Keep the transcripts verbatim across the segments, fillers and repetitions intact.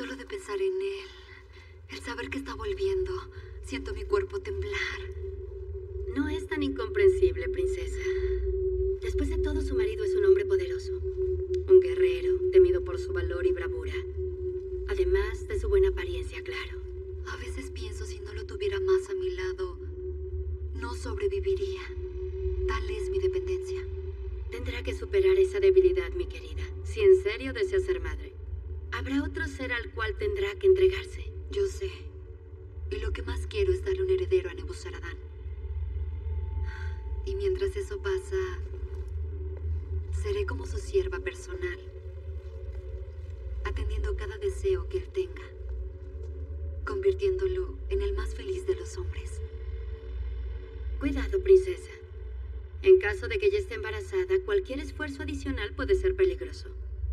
Solo de pensar en él, el saber que está volviendo, siento mi cuerpo temblar. No es tan incomprensible, princesa. Después de todo, su marido es un hombre poderoso. Un guerrero, temido por su valor y bravura. Además de su buena apariencia, claro. A veces pienso si no lo tuviera más a mi lado, no sobreviviría. Tal es mi dependencia. Tendrá que superar esa debilidad, mi querida, si en serio desea ser madre. Habrá otro ser al cual tendrá que entregarse. Yo sé. Y lo que más quiero es darle un heredero a Nebuzaradán. Y mientras eso pasa, seré como su sierva personal, atendiendo cada deseo que él tenga, convirtiéndolo en el más feliz de los hombres. Cuidado, princesa. En caso de que ella esté embarazada, cualquier esfuerzo adicional puede ser peligroso.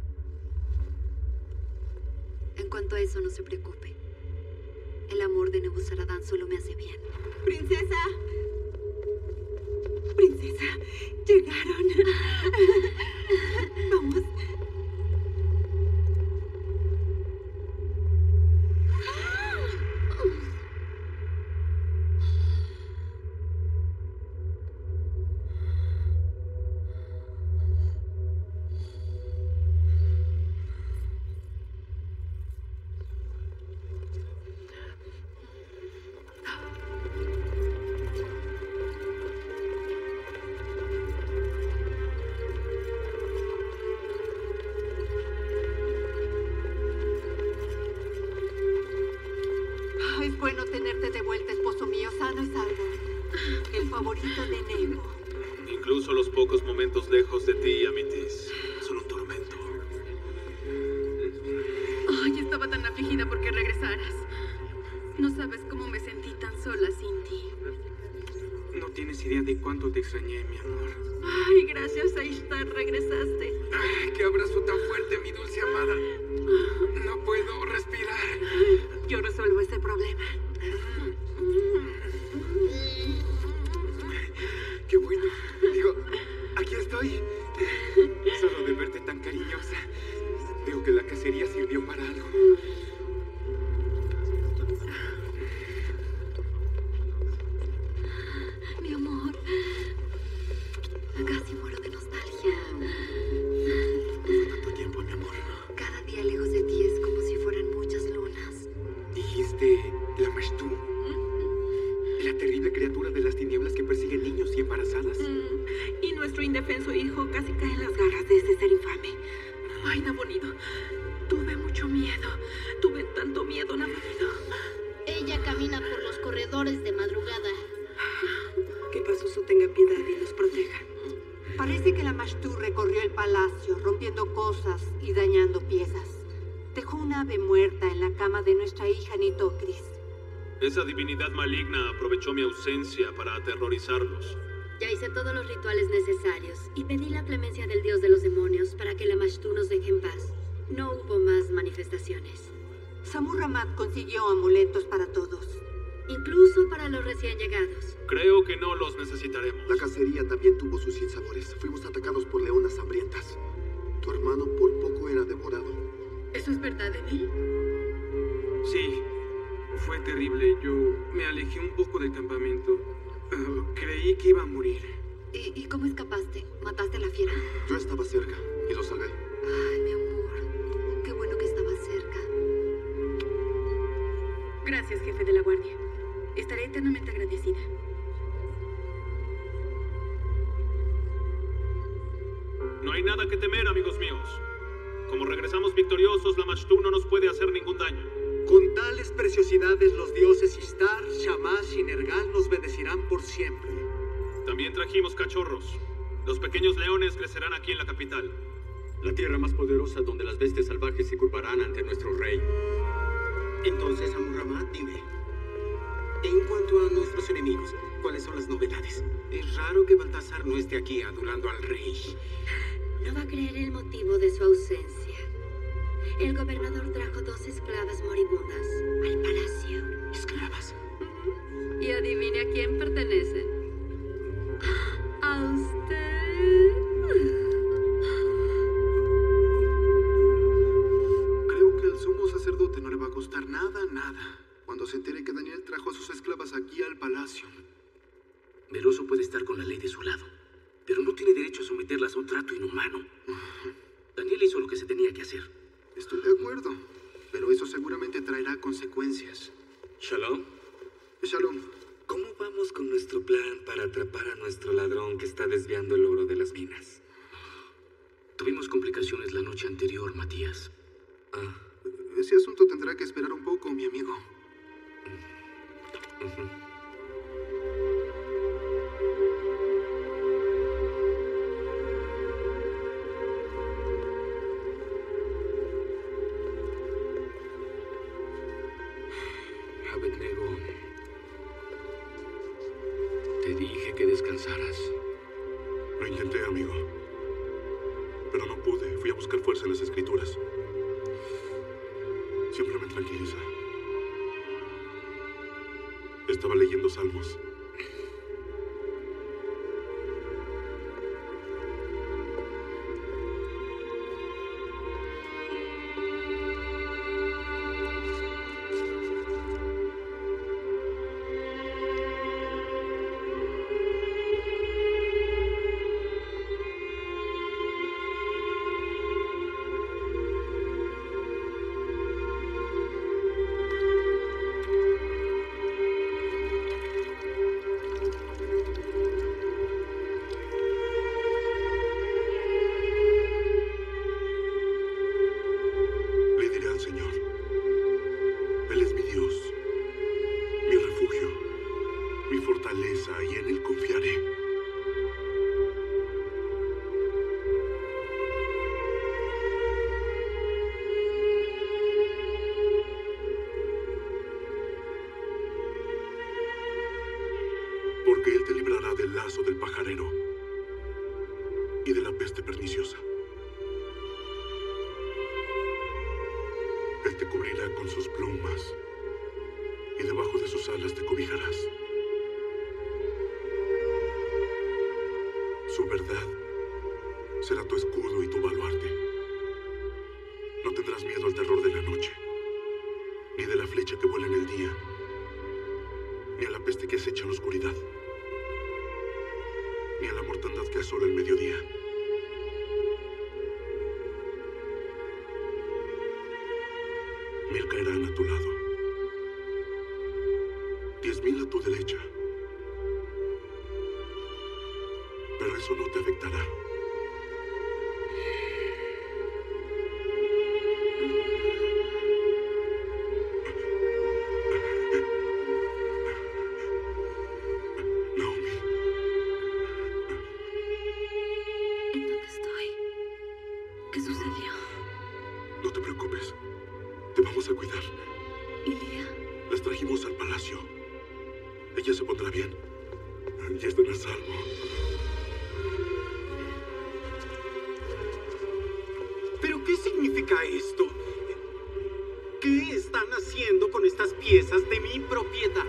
En cuanto a eso, no se preocupe. El amor de Nebuzaradán solo me hace bien. ¡Princesa! ¡Princesa! ¡Llegaron! Vamos. Es bueno tenerte de vuelta, esposo mío, sano y salvo. El favorito de Nebo. Incluso los pocos momentos lejos de ti, Amitis, son un tormento. Ay, estaba tan afligida porque regresaras. No sabes cómo me sentí tan sola sin ti. No tienes idea de cuánto te extrañé, mi amor. Ay, gracias a Ishtar regresaste. Ay, qué abrazo tan fuerte, mi dulce amada. No puedo respirar. Yo resuelvo ese problema. Qué bueno. Digo, aquí estoy. Solo de verte tan cariñosa. Veo que la cacería sirvió para algo. Mi amor, casi muero de nostalgia. ¿Cuánto tiempo, mi amor? Cada día lejos de ti es como si fueran muchas lunas. ¿Dijiste la Mashtú? ¿La terrible criatura de las tinieblas que persigue niños y embarazadas? Mm, y nuestro indefenso hijo casi cae en las garras de ese ser infame. Ay, Nabonido, tuve mucho miedo. Tuve tanto miedo, Nabonido. Ella camina por los corredores de madrugada. Que Pazuzu tenga piedad y nos proteja. Parece que la Mashtú recorrió el palacio, rompiendo cosas y dañando piezas. Dejó un ave muerta en la cama de nuestra hija Nitocris. Esa divinidad maligna aprovechó mi ausencia para aterrorizarlos. Ya hice todos los rituales necesarios y pedí la clemencia del dios de los demonios para que la Mashtú nos deje en paz. No hubo más manifestaciones. Samurramat consiguió amuletos para todos. Incluso para los recién llegados. Creo que no los necesitaremos. La cacería también tuvo sus sinsabores. Fuimos atacados por leonas hambrientas. Tu hermano por poco era devorado. ¿Eso es verdad, Emil? Sí, fue terrible. Yo me alejé un poco del campamento. Uh, creí que iba a morir. ¿Y, ¿Y cómo escapaste? ¿Mataste a la fiera? Yo estaba cerca y lo salvé. Ay, mi amor. Qué bueno que estaba cerca. Gracias, jefe de la guardia. Estaré eternamente agradecida. No hay nada que temer, amigos míos. Como regresamos victoriosos, la Mashtú no nos puede hacer ningún daño. Con tales preciosidades los dioses Ishtar, Shamash y Nergal nos bendecirán por siempre. También trajimos cachorros. Los pequeños leones crecerán aquí en la capital. La tierra más poderosa donde las bestias salvajes se curvarán ante nuestro rey. Entonces, Amurramat, dime. En cuanto a nuestros enemigos, ¿cuáles son las novedades? Es raro que Baltasar no esté aquí adorando al rey. No va a creer el motivo de su ausencia. El gobernador trajo dos esclavas moribundas al palacio. ¿Esclavas? Y adivine a quién pertenecen. ¿A usted? Creo que el sumo sacerdote no va a costar nada, nada. Cuando se entere que Daniel trajo a sus esclavas aquí al palacio. Veloso puede estar con la ley de su lado, pero no tiene derecho a someterlas a un trato inhumano. Daniel hizo lo que se tenía que hacer. Estoy de acuerdo, pero eso seguramente traerá consecuencias. Shalom. Shalom. ¿Cómo vamos con nuestro plan para atrapar a nuestro ladrón que está desviando el oro de las minas? Tuvimos complicaciones la noche anterior, Matías. Ah, ese asunto tendrá que esperar un poco, mi amigo. Uh-huh. Abednego, te dije que descansaras. Lo intenté, amigo. Pero no pude. Fui a buscar fuerza en las escrituras. Siempre me tranquiliza. Estaba leyendo Salmos. Y en él confiaré. Porque él te librará del lazo del pajarero y de la peste perniciosa. Él te cubrirá con sus plumas y debajo de sus alas te cobijarás. Su verdad será tu escudo y tu baluarte. No tendrás miedo al terror de la noche, ni de la flecha que vuela en el día, ni a la peste que acecha en la oscuridad, ni a la mortandad que asola el mediodía. Mil caerán a tu lado, diez mil a tu derecha, pero eso no te afectará. Naomi. ¿En dónde estoy? ¿Qué sucedió? No te preocupes. Te vamos a cuidar. ¿Y Lía? Las trajimos al palacio. Ella se pondrá bien. Ya están a salvo. ¿Pero qué significa esto? ¿Qué están haciendo con estas piezas de mi propiedad?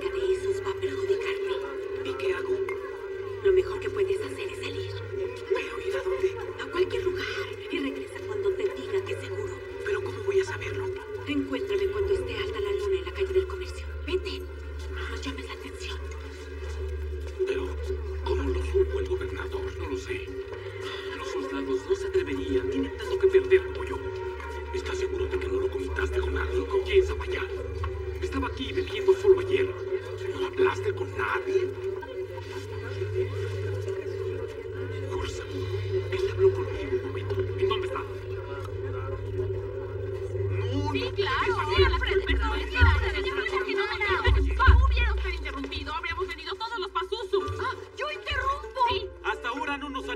Lo mejor que puedes hacer es salir. Pero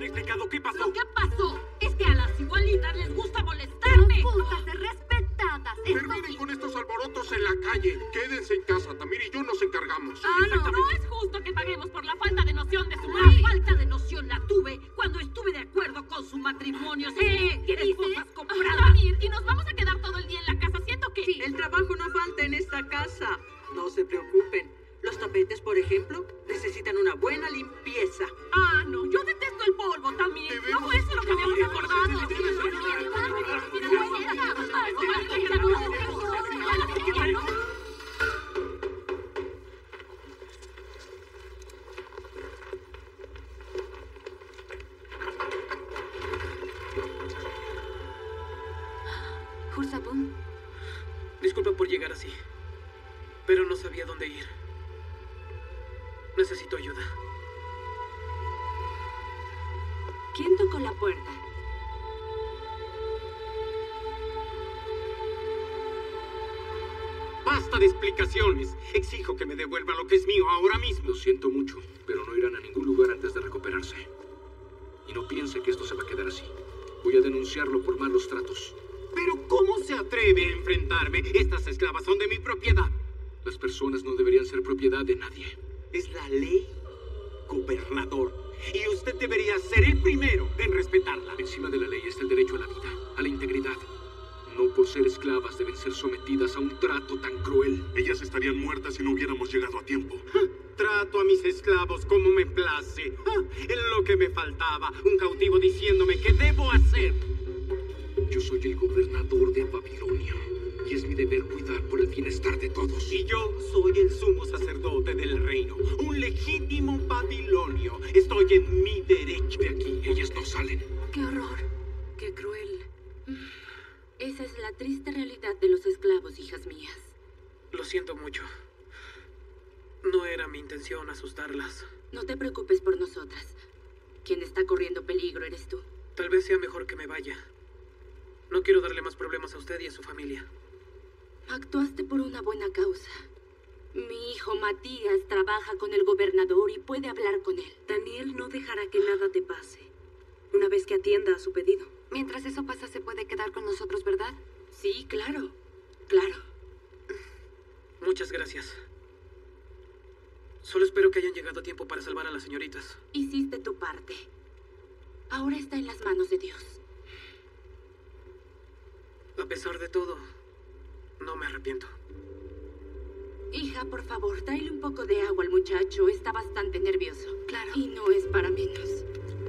han explicado qué pasó. Lo que pasó es que a las igualitas les gusta molestarme. Nos gusta ser respetadas. Terminen con estos alborotos en la calle. Quédense en casa. Tamir y yo nos encargamos. Ah, no, no es justo que paguemos por la falta de noción de su madre. La falta de noción la tuve cuando estuve de acuerdo con su matrimonio. Sí, ¿qué dices? Esposas compradas. Tamir, y nos vamos a quedar todo el día en la casa. Siento que... Sí. El trabajo no falta en esta casa. No se preocupen. Los tapetes, por ejemplo, necesitan una buena limpieza. Ah, no, yo detesto el polvo también. No fue eso lo que habíamos acordado. Hursabun. Disculpa por llegar así, pero no sabía dónde ir. Necesito ayuda. ¿Quién tocó la puerta? Basta de explicaciones. Exijo que me devuelvan lo que es mío ahora mismo. Lo siento mucho, pero no irán a ningún lugar antes de recuperarse. Y no piense que esto se va a quedar así. Voy a denunciarlo por malos tratos. ¿Pero cómo se atreve a enfrentarme? Estas esclavas son de mi propiedad. Las personas no deberían ser propiedad de nadie. Es la ley, gobernador. Y usted debería ser el primero en respetarla. Encima de la ley está el derecho a la vida, a la integridad. No por ser esclavas deben ser sometidas a un trato tan cruel. Ellas estarían muertas si no hubiéramos llegado a tiempo. Trato a mis esclavos como me place. Es lo que me faltaba. Un cautivo diciéndome qué debo hacer. Yo soy el gobernador de Babilonia. Y es mi deber cuidar por el bienestar de todos. Y yo soy el sumo sacerdote del reino. Un legítimo babilonio. Estoy en mi derecho. De aquí, ellas no salen. ¡Qué horror! ¡Qué cruel! Esa es la triste realidad de los esclavos, hijas mías. Lo siento mucho. No era mi intención asustarlas. No te preocupes por nosotras. Quien está corriendo peligro eres tú. Tal vez sea mejor que me vaya. No quiero darle más problemas a usted y a su familia. Actuaste por una buena causa. Mi hijo Matías trabaja con el gobernador y puede hablar con él. Daniel no dejará que nada te pase, una vez que atienda a su pedido. Mientras eso pasa, se puede quedar con nosotros, ¿verdad? Sí, claro. Claro. Muchas gracias. Solo espero que hayan llegado a tiempo para salvar a las señoritas. Hiciste tu parte. Ahora está en las manos de Dios. A pesar de todo, no me arrepiento. Hija, por favor, tráele un poco de agua al muchacho. Está bastante nervioso. Claro. Y no es para menos.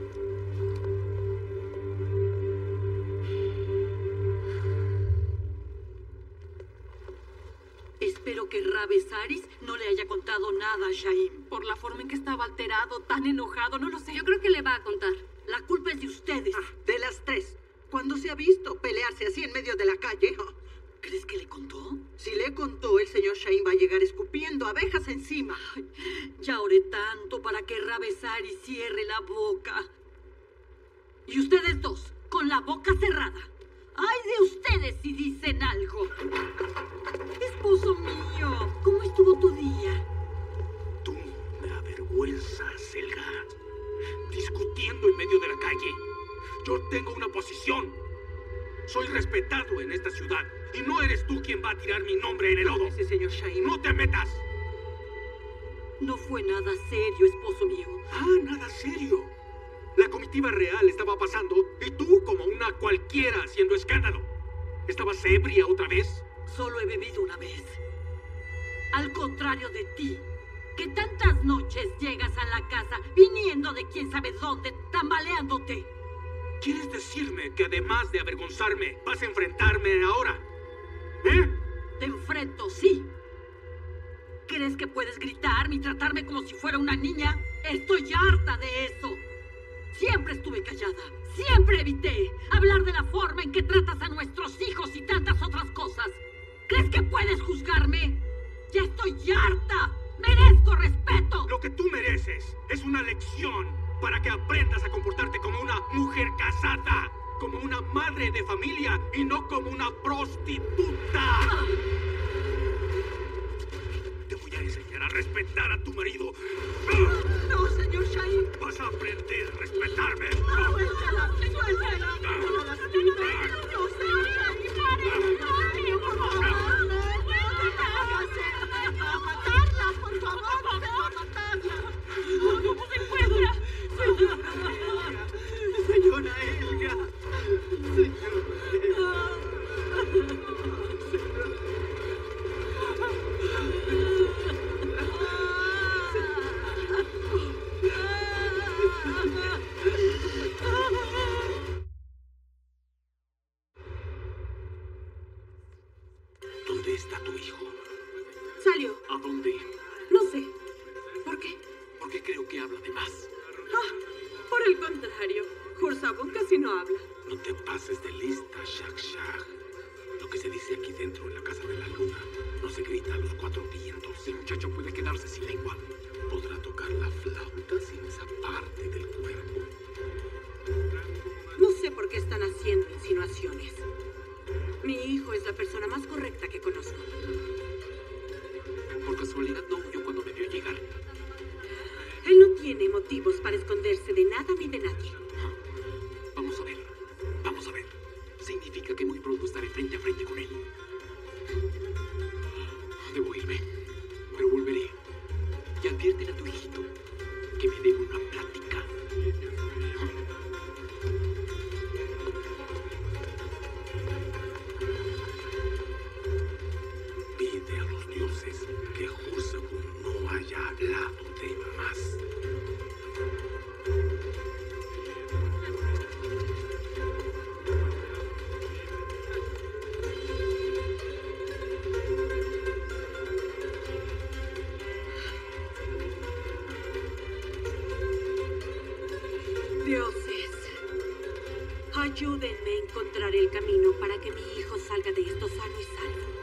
Espero que Rabesaris no le haya contado nada a Shaim. Por la forma en que estaba alterado, tan enojado, no lo sé. Yo creo que le va a contar. La culpa es de ustedes. Ah, de las tres. ¿Cuándo se ha visto pelearse así en medio de la calle? ¿Crees que le contó? Si le contó, el señor Shaim va a llegar escupiendo abejas encima. Ay, ya oré tanto para que Rabesaris cierre la boca. Y ustedes dos, con la boca cerrada. ¡Ay de ustedes si dicen algo! Esposo mío, ¿cómo estuvo tu día? Tú me avergüenzas, Selga. Discutiendo en medio de la calle. Yo tengo una posición. Soy respetado en esta ciudad. Y no eres tú quien va a tirar mi nombre en el lodo. Ese señor Shaim. ¡No te metas! No fue nada serio, esposo mío. Ah, nada serio. La comitiva real estaba pasando y tú como una cualquiera haciendo escándalo. ¿Estabas ebria otra vez? Solo he bebido una vez. Al contrario de ti, que tantas noches llegas a la casa viniendo de quién sabe dónde, tambaleándote. ¿Quieres decirme que además de avergonzarme, vas a enfrentarme ahora? ¿Eh? Te enfrento, sí. ¿Crees que puedes gritarme y tratarme como si fuera una niña? Estoy harta de eso. Siempre estuve callada. Siempre evité hablar de la forma en que tratas a nuestros hijos y tantas otras cosas. ¿Crees que puedes juzgarme? ¡Ya estoy harta! ¡Merezco respeto! Lo que tú mereces es una lección para que aprendas a comportarte como una mujer casada, como una madre de familia y no como una prostituta. Te voy a enseñar a respetar a tu marido. No, señor Shahin. Vas a aprender a respetarme. No, suéltala, suéltala. No la suelta. No, señor Shahin. Pare, por favor. ¡Va a matarla, por favor! ¡Va a matarla! ¿Cómo se encuentra? Señora Elga. Señora Elga. ¿Dónde está tu hijo? Salió. ¿A dónde? No sé. ¿Por qué? Porque creo que habla de más. Ah, por el contrario. Jursabun casi no habla. No te pases de lista, Shak Shak. Lo que se dice aquí dentro en la Casa de la Luna no se grita a los cuatro vientos. El muchacho puede quedarse sin lengua. Podrá tocar la flauta sin esa parte del cuerpo. No sé por qué están haciendo insinuaciones. Mi hijo es la persona más correcta que conozco. Por casualidad no huyó cuando me vio llegar. Él no tiene motivos para esconderse de nada ni de nadie. Vamos a ver. Vamos a ver. Significa que muy pronto estaré frente a frente con él. Debo irme, pero volveré. Y adviértele a tu hijito que me debe una plática. Pide a los dioses que Jursabun no haya hablado de más. Dioses, ayúdenme a encontrar el camino para que mi hijo salga de esto sano y salvo.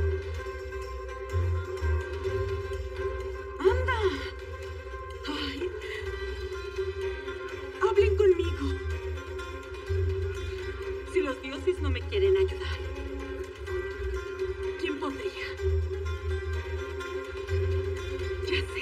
¡Anda! ¡Ay! ¡Hablen conmigo! Si los dioses no me quieren ayudar, ¿quién podría? Ya sé.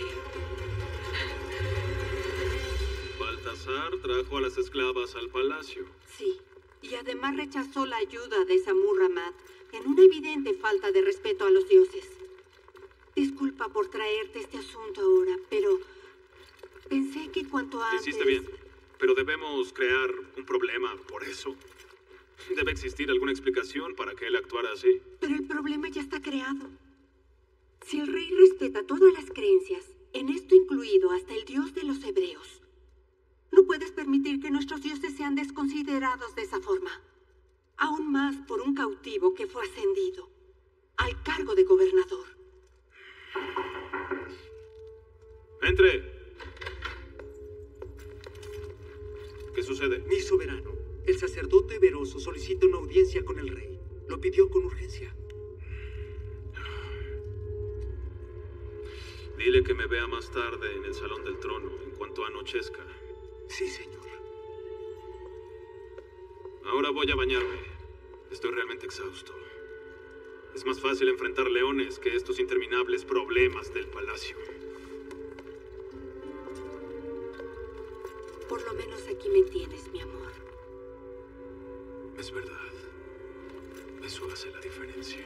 Baltasar trajo a las esclavas al palacio. Sí, y además rechazó la ayuda de Samur Ramad en una evidente falta de respeto a los dioses. Disculpa por traerte este asunto ahora, pero pensé que cuanto antes... Hiciste bien, pero debemos crear un problema por eso. Debe existir alguna explicación para que él actuara así. Pero el problema ya está creado. Si el rey respeta todas las creencias, en esto incluido hasta el dios de los hebreos, no puedes permitir que nuestros dioses sean desconsiderados de esa forma. Aún más por un cautivo que fue ascendido al cargo de gobernador. ¡Entre! ¿Qué sucede? Mi soberano, el sacerdote Veroso solicita una audiencia con el rey. Lo pidió con urgencia. Dile que me vea más tarde en el Salón del Trono, en cuanto anochezca. Sí, señor. Ahora voy a bañarme. Estoy realmente exhausto. Es más fácil enfrentar leones que estos interminables problemas del palacio. Por lo menos aquí me tienes, mi amor. Es verdad. Eso hace la diferencia.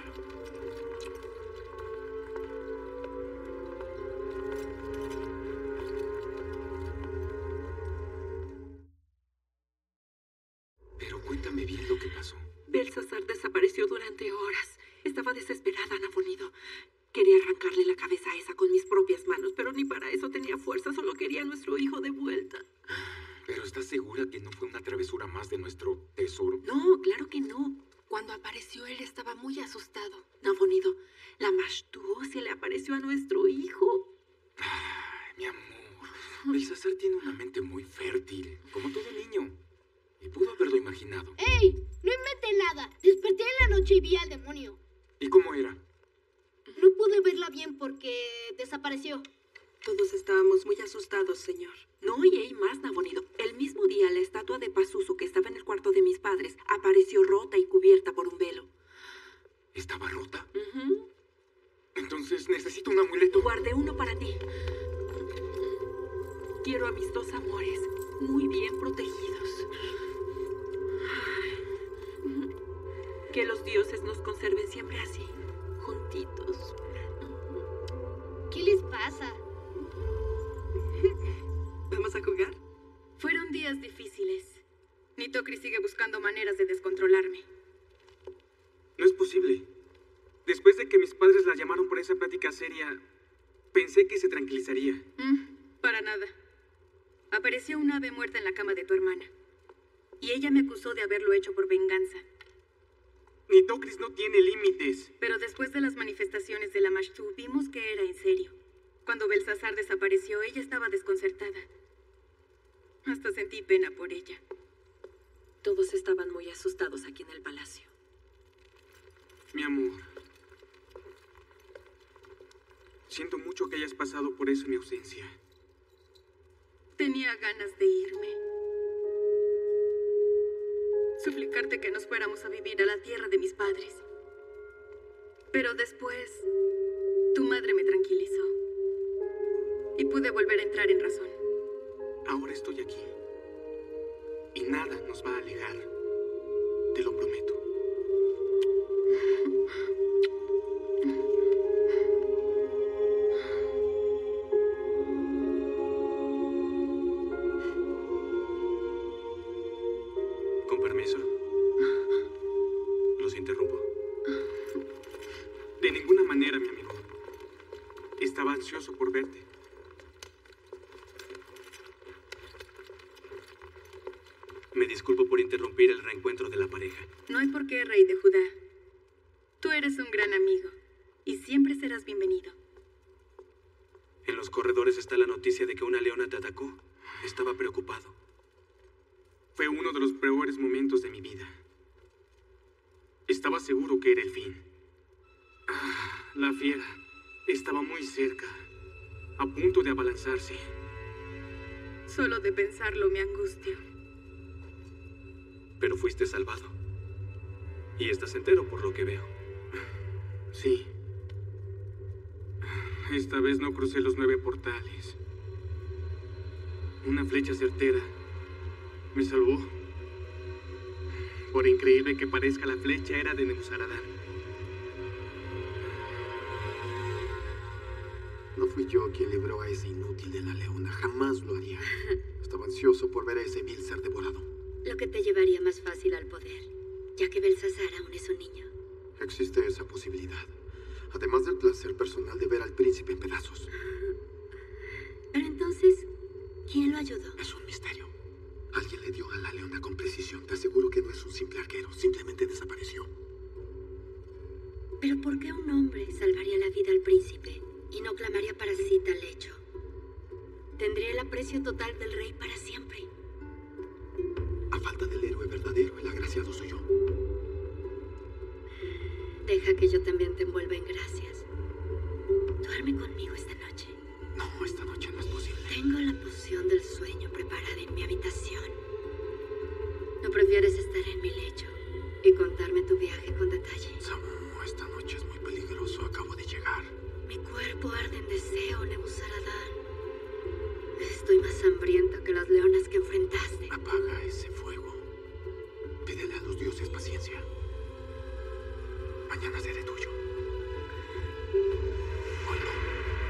Pero cuéntame bien lo que pasó. Belsasar desapareció durante horas. Estaba desesperada, Nabonido. Quería arrancarle la cabeza a esa con mis propias manos, pero ni para eso tenía fuerza. Solo quería a nuestro hijo de vuelta. ¿Pero estás segura que no fue una travesura más de nuestro tesoro? No, claro que no. Cuando apareció él estaba muy asustado. Nabonido, la Mashtu se le apareció a nuestro hijo. Ay, mi amor. Belsasar tiene una mente muy fértil, como todo niño. Y pudo haberlo imaginado. ¡Ey! No inventé nada. Desperté en la noche y vi al demonio. ¿Y cómo era? No pude verla bien porque desapareció. Todos estábamos muy asustados, señor. No, y hay más, Nabonido. El mismo día, la estatua de Pazuzu que estaba en el cuarto de mis padres apareció rota y cubierta por un velo. ¿Estaba rota? Uh-huh. Entonces necesito una un amuleto. Guardé uno para ti. Quiero a mis dos amores muy bien protegidos. Que los dioses nos conserven siempre así, juntitos. ¿Qué les pasa? ¿Vamos a jugar? Fueron días difíciles. Nitokri sigue buscando maneras de descontrolarme. No es posible. Después de que mis padres la llamaron por esa plática seria, pensé que se tranquilizaría. Mm, para nada. Apareció un ave muerta en la cama de tu hermana. Y ella me acusó de haberlo hecho por venganza. Nitokris no tiene límites. Pero después de las manifestaciones de la Mashtu, vimos que era en serio. Cuando Belsasar desapareció, ella estaba desconcertada. Hasta sentí pena por ella. Todos estaban muy asustados aquí en el palacio. Mi amor. Siento mucho que hayas pasado por eso en mi ausencia. Tenía ganas de irme. Suplicarte que nos fuéramos a vivir a la tierra de mis padres. Pero después, tu madre me tranquilizó. Y pude volver a entrar en razón. Ahora estoy aquí. Y nada nos va a alejar. Te lo prometo. Con permiso. Los interrumpo. De ninguna manera, mi amigo. Estaba ansioso por verte. Me disculpo por interrumpir el reencuentro de la pareja. No hay por qué, rey de Judá. Tú eres un gran amigo y siempre serás bienvenido. En los corredores está la noticia de que una leona te atacó. Estaba preocupado. Fue uno de los peores momentos de mi vida. Estaba seguro que era el fin. Ah, la fiera estaba muy cerca, a punto de abalanzarse. Solo de pensarlo me angustio. Pero fuiste salvado. Y estás entero por lo que veo. Sí. Esta vez no crucé los nueve portales. Una flecha certera me salvó. Por increíble que parezca, la flecha era de Nebuzaradan. No fui yo quien libró a ese inútil de la leona. Jamás lo haría. Estaba ansioso por ver a ese vil ser devorado. Lo que te llevaría más fácil al poder, ya que Belsasar aún es un niño. Existe esa posibilidad. Además del placer personal de ver al príncipe en pedazos. Pero entonces, ¿quién lo ayudó? Es un misterio. Alguien le dio a la leona con precisión. Te aseguro que no es un simple arquero. Simplemente desapareció. ¿Pero por qué un hombre salvaría la vida al príncipe y no clamaría para sí tal hecho? Tendría el aprecio total del rey para siempre. A falta del héroe verdadero, el agraciado soy yo. Deja que yo también te envuelva en gracias. Duerme conmigo esta noche. No, esta noche no es posible. Tengo la poción del sueño preparada en mi habitación. ¿No prefieres estar en mi lecho y contarme tu viaje con detalle? Samu, esta noche es muy peligroso. Acabo de llegar. Mi cuerpo arde en deseo, Nebuzaradan. Estoy más hambrienta que las leonas que enfrentaste. Apaga ese fuego. Pídele a los dioses paciencia. Mañana seré tuyo. Hoy no.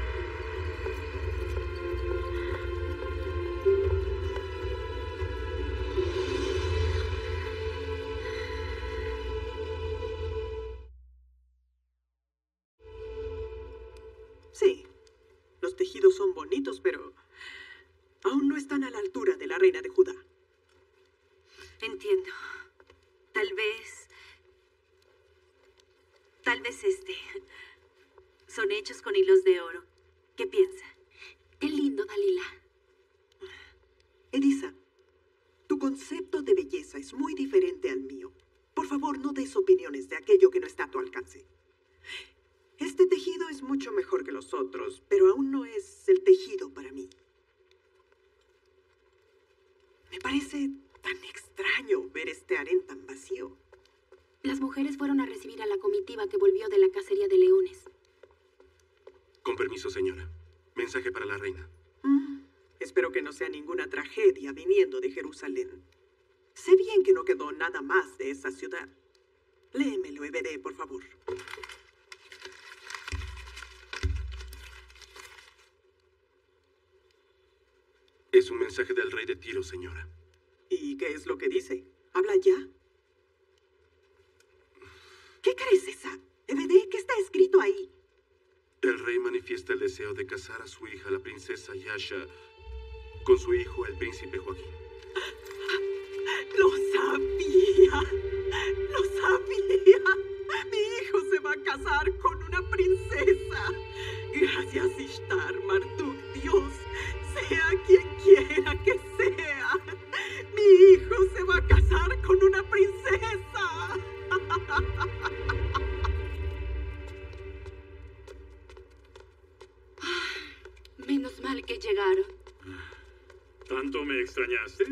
Sí, los tejidos son bonitos, pero aún no están a la altura de la reina de Judá. Entiendo. Tal vez... Tal vez este... Son hechos con hilos de oro. ¿Qué piensa? Qué lindo, Dalila. Elisa, tu concepto de belleza es muy diferente al mío. Por favor, no des opiniones de aquello que no está a tu alcance. Este tejido es mucho mejor que los otros, pero aún no es el tejido para mí. Me parece tan extraño ver este harén tan vacío. Las mujeres fueron a recibir a la comitiva que volvió de la cacería de leones. Con permiso, señora. Mensaje para la reina. Mm, espero que no sea ninguna tragedia viniendo de Jerusalén. Sé bien que no quedó nada más de esa ciudad. Léemelo, Ebede, por favor. Es un mensaje del rey de Tiro, señora. ¿Y qué es lo que dice? ¿Habla ya? ¿Qué crees, esa? Ebede, ¿qué está escrito ahí? El rey manifiesta el deseo de casar a su hija, la princesa Yasha, con su hijo, el príncipe Joaquín. ¡Lo sabía! ¡Lo sabía! Mi hijo se va a casar con una princesa. Gracias, Ishtar, Marduk, Dios, sea quien quiera que sea. Mi hijo se va a casar con una princesa. Menos mal que llegaron. ¿Tanto me extrañaste?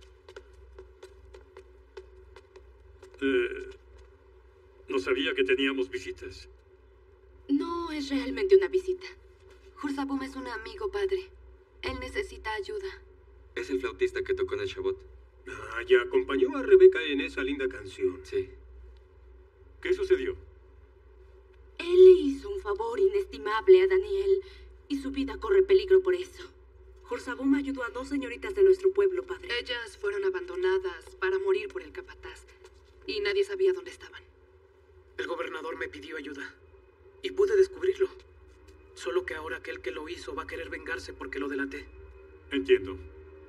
Eh, no sabía que teníamos visitas. No es realmente una visita. Jurzabum es un amigo, padre. Él necesita ayuda. Es el flautista que tocó en el Shabbat. Ah, ya acompañó a Rebeca en esa linda canción. Sí. ¿Qué sucedió? Él le hizo un favor inestimable a Daniel y su vida corre peligro por eso. Jurzabum ayudó a dos señoritas de nuestro pueblo, padre. Ellas fueron abandonadas para morir por el capataz y nadie sabía dónde estaban. El gobernador me pidió ayuda y pude descubrirlo. Solo que ahora aquel que lo hizo va a querer vengarse porque lo delaté. Entiendo.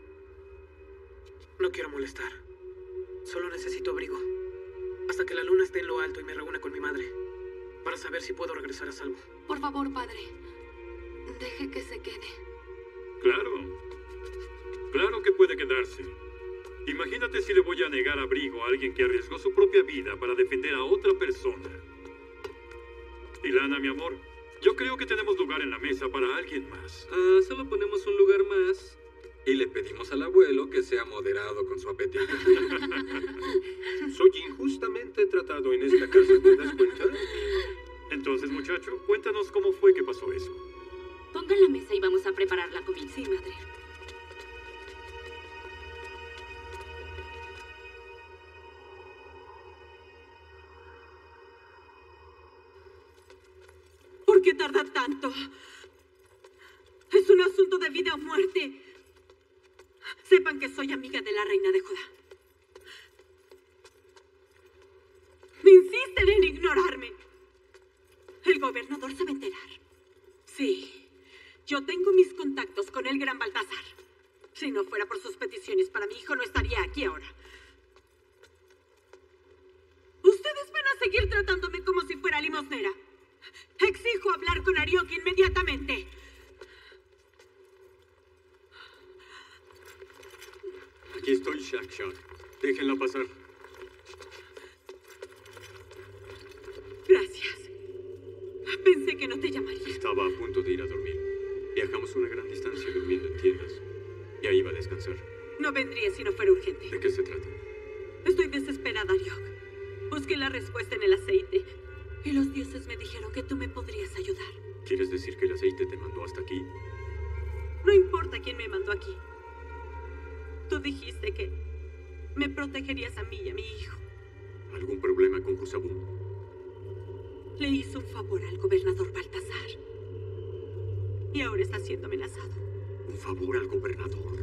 No quiero molestar. Solo necesito abrigo. Hasta que la luna esté en lo alto y me reúna con mi madre. Para saber si puedo regresar a salvo. Por favor, padre. Deje que se quede. Claro. Claro que puede quedarse. Imagínate si le voy a negar abrigo a alguien que arriesgó su propia vida para defender a otra persona. Ilana, mi amor, yo creo que tenemos lugar en la mesa para alguien más. Ah, solo ponemos un lugar más y le pedimos al abuelo que sea moderado con su apetito. Soy injustamente tratado en esta casa, ¿te das cuenta? Entonces, muchacho, cuéntanos cómo fue que pasó eso. Pongan la mesa y vamos a preparar la comida. Sí, madre. ¿Por qué tarda tanto? Es un asunto de vida o muerte. Sepan que soy amiga de la reina de Judá. Me insisten en ignorarme. El gobernador se va a enterar. Sí, yo tengo mis contactos con el gran Baltasar. Si no fuera por sus peticiones para mi hijo, no estaría aquí ahora. Ustedes van a seguir tratándome como si fuera limosnera. Exijo hablar con Arioque inmediatamente. Aquí estoy, Shak Shak. Déjenla pasar. Gracias. Pensé que no te llamaría. Estaba a punto de ir a dormir. Viajamos una gran distancia durmiendo en tiendas. Ya iba a descansar. No vendría si no fuera urgente. ¿De qué se trata? Estoy desesperada, Ariok. Busqué la respuesta en el aceite. Y los dioses me dijeron que tú me podrías ayudar. ¿Quieres decir que el aceite te mandó hasta aquí? No importa quién me mandó aquí. Tú dijiste que me protegerías a mí y a mi hijo. ¿Algún problema con Jurzabum? Le hizo un favor al gobernador Baltasar. Y ahora está siendo amenazado. ¿Un favor al gobernador?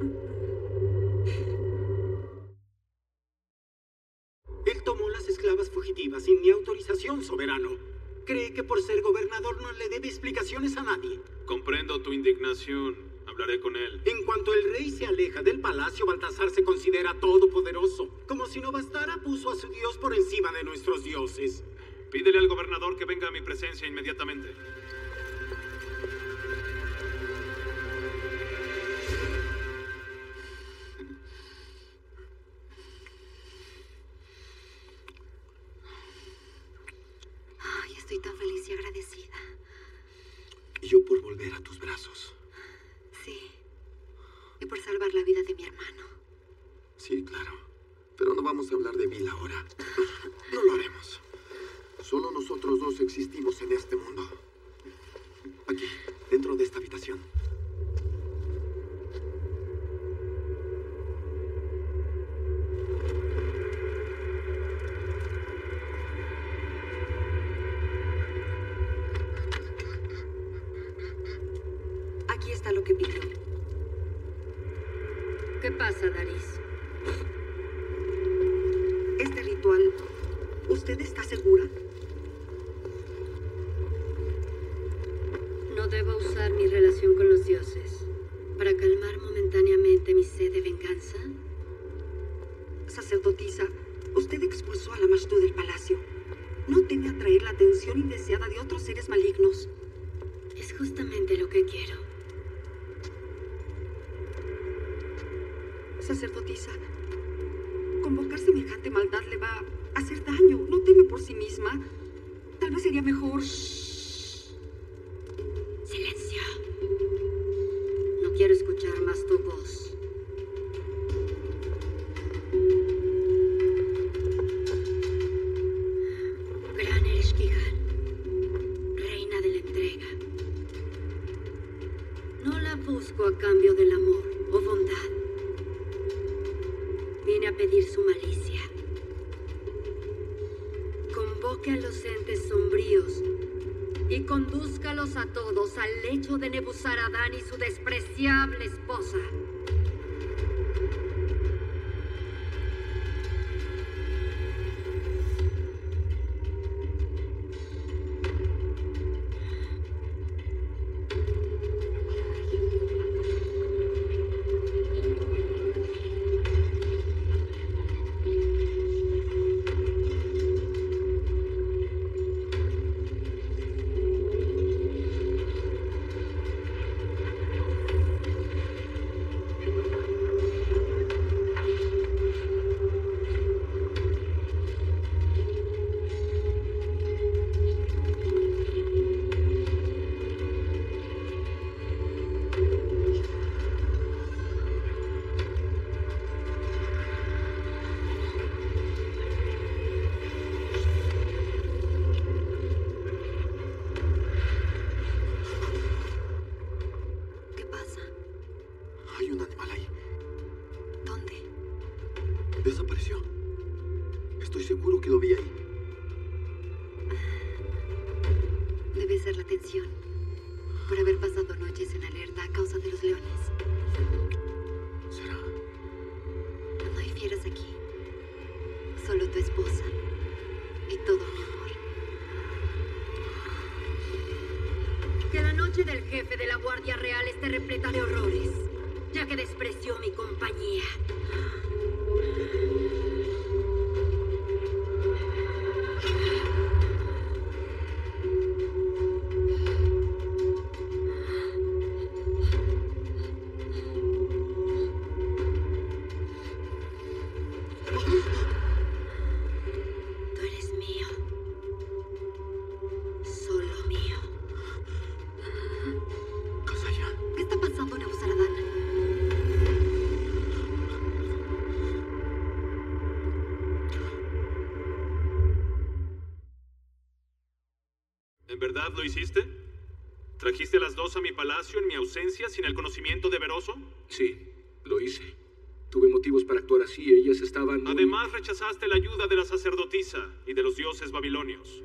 Él tomó las esclavas fugitivas sin mi autorización, soberano. Cree que por ser gobernador no le debe explicaciones a nadie. Comprendo tu indignación. Hablaré con él. En cuanto el rey se aleja del palacio, Baltasar se considera todopoderoso. Como si no bastara, puso a su dios por encima de nuestros dioses. Pídele al gobernador que venga a mi presencia inmediatamente. Ay, estoy tan feliz y agradecida. Y yo por volver a tus brazos. Sí. Y por salvar la vida de mi hermano. Sí, claro. Pero no vamos a hablar de Bill ahora. No lo haremos. Solo nosotros dos existimos en este mundo. Aquí. dentro de esta habitación. Aquí está lo que pidió. ¿Qué pasa, Daris? Este ritual, ¿usted está segura? No debo usar mi relación con los dioses para calmar momentáneamente mi sed de venganza. Sacerdotisa, usted expulsó a la Mashtu del palacio. No teme atraer la atención indeseada de otros seres malignos. Es justamente lo que quiero. Sacerdotisa, convocar semejante maldad le va a hacer daño. ¿No teme por sí misma? Tal vez sería mejor... Silencio. No quiero escuchar más tu voz. Gran Ereshkigal, reina de la entrega. No la busco a cambio del amor o bondad. Vine a pedir su malicia. Convoque a los entes sombríos y condúzcalos a todos al lecho de Nebuzaradán y su despreciable esposa. Desapareció. Estoy seguro que lo vi ahí. Debe ser la tensión por haber pasado noches en alerta a causa de los leones. ¿Será? No hay fieras aquí. Solo tu esposa y todo mi amor. Que la noche del jefe de la Guardia Real esté repleta de horrores, ya que despreció mi compañía. Tú eres mío. Solo mío. Kasaya. ¿Qué está pasando, Nebuzaradán? ¿En verdad lo hiciste? ¿Trajiste a las dos a mi palacio en mi ausencia sin el conocimiento de Veroso? Sí, lo hice. Tuve motivos para actuar así. Ellas estaban muy... Además, rechazaste la ayuda de la sacerdotisa y de los dioses babilonios.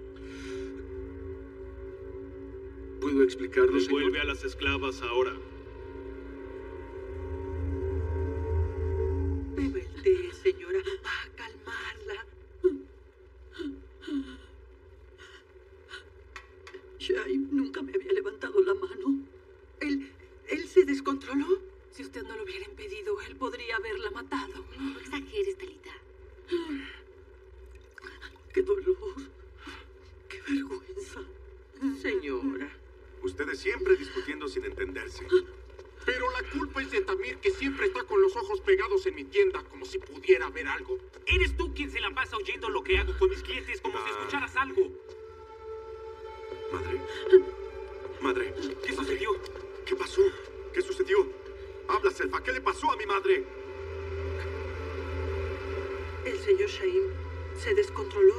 ¿Puedo explicarlo, señor? Devuelve a las esclavas ahora. Bebe el té, señora, a calmarla. Shai nunca me había levantado la mano. Él, él se descontroló. Si usted no lo hubiera impedido, él podría haberla matado. No exageres, Talita. ¡Qué dolor! ¡Qué vergüenza! Señora. Ustedes siempre discutiendo sin entenderse. Pero la culpa es de Tamir, que siempre está con los ojos pegados en mi tienda, como si pudiera ver algo. Eres tú quien se la pasa oyendo lo que hago con mis clientes, como Ah. si escucharas algo. Madre. Madre. ¿Qué sucedió? ¿Qué pasó? ¿Qué sucedió? Habla, Selfa. ¿Qué le pasó a mi madre? El señor Shaim se descontroló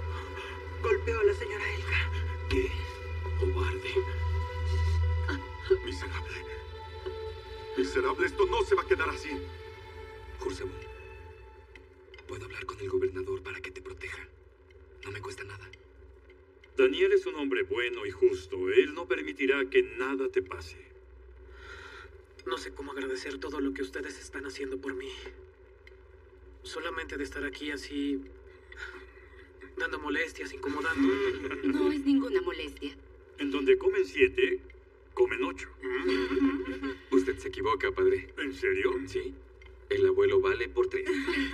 y golpeó a la señora Elga. ¿Qué? Cobarde. miserable. Esto no se va a quedar así. Jursabu, puedo hablar con el gobernador para que te proteja. No me cuesta nada. Daniel es un hombre bueno y justo. Él no permitirá que nada te pase. No sé cómo agradecer todo lo que ustedes están haciendo por mí. Solamente de estar aquí así, dando molestias, incomodando. No es ninguna molestia. En donde comen siete, comen ocho. Usted se equivoca, padre. ¿En serio? Sí. El abuelo vale por tres.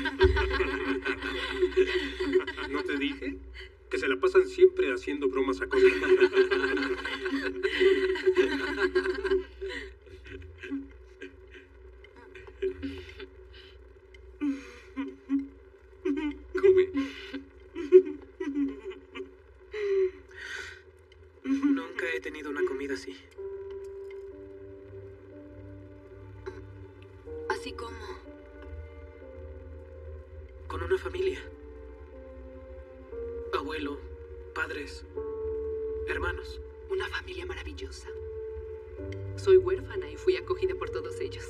¿No te dije? Que se la pasan siempre haciendo bromas a cosas. Come. Nunca he tenido una comida así. Así como... Con una familia. Abuelo, padres, hermanos. Una familia maravillosa. Soy huérfana y fui acogida por todos ellos.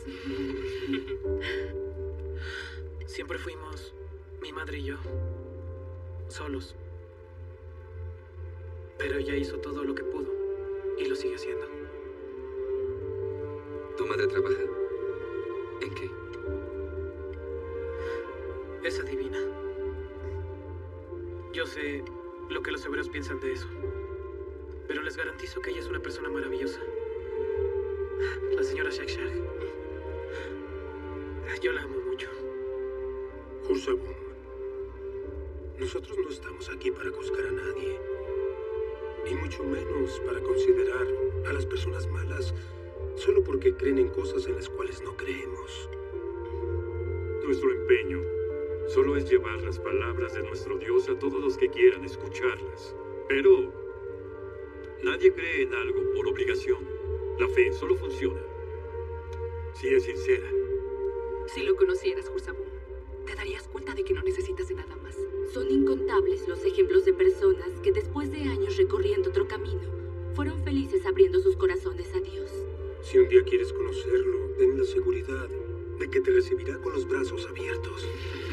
Siempre fuimos, mi madre y yo, solos. Pero ella hizo todo lo que pudo y lo sigue haciendo. ¿Tu madre trabaja? ¿En qué? Es adivina. Yo sé lo que los hebreos piensan de eso. Pero les garantizo que ella es una persona maravillosa. La señora Shak Shak. Yo la amo mucho. Jursabu, nosotros no estamos aquí para juzgar a nadie. Y mucho menos para considerar a las personas malas solo porque creen en cosas en las cuales no creemos. Nuestro empeño solo es llevar las palabras de nuestro Dios a todos los que quieran escucharlas. Pero nadie cree en algo por obligación. La fe solo funciona si es sincera. Si lo conocieras, Jursabu, te darías cuenta de que no necesitas de nada más. Son incontables los ejemplos de personas que después de años recorriendo otro camino, fueron felices abriendo sus corazones a Dios. Si un día quieres conocerlo, ten la seguridad de que te recibirá con los brazos abiertos.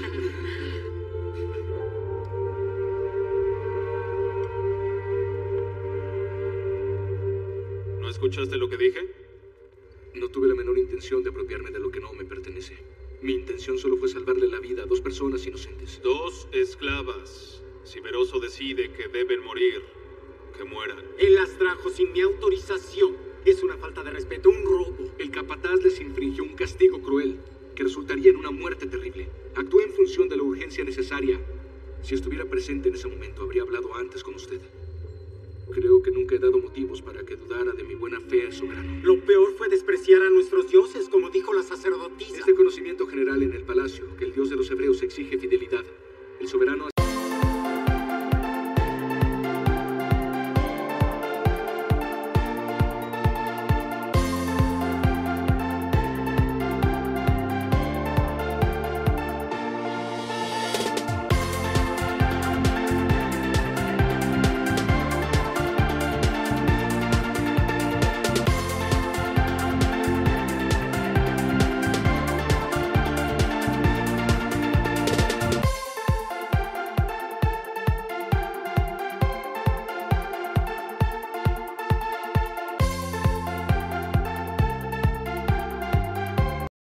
¿No escuchaste lo que dije? No tuve la menor intención de apropiarme de lo que no me pertenece. Mi intención solo fue salvarle la vida a dos personas inocentes. Dos esclavas. Si Veroso decide que deben morir, que mueran. Él las trajo sin mi autorización. Es una falta de respeto, un robo. El capataz les infringió un castigo cruel que resultaría en una muerte terrible. Actué en función de la urgencia necesaria. Si estuviera presente en ese momento, habría hablado antes con usted. Creo que nunca he dado motivos para que dudara de mi buena fe, soberano. Lo peor fue despreciar a nuestros dioses, como dijo la sacerdotisa. Es de conocimiento general en el palacio que el Dios de los hebreos exige fidelidad. El soberano